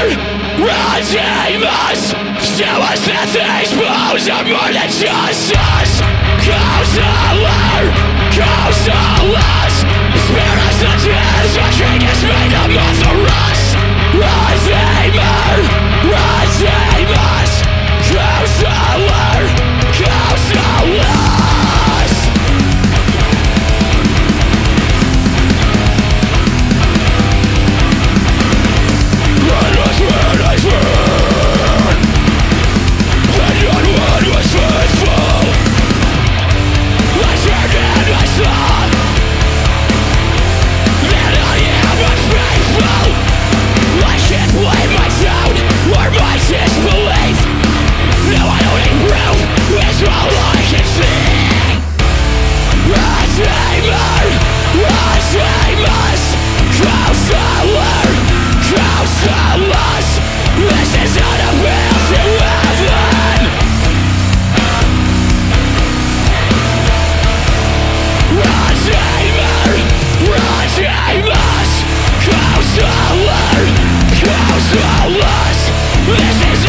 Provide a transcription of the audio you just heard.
redeem us. Show us that these blows are more than just us. Counselor, counsel us. Spare us the tears, our drink has made the moth a rust. Redeemer, redeem us. Counselor, counsel us. Let us run, and your word was faithful. I turned and I saw that I am unfaithful. I can't blame my doubt or my disbelief. Now I don't need proof, it's all I can see. Redeemer, redeem us. Counselor, counsel us. This is not a will to heaven. Redeemer, redeem us. Counselor, counsel us. This is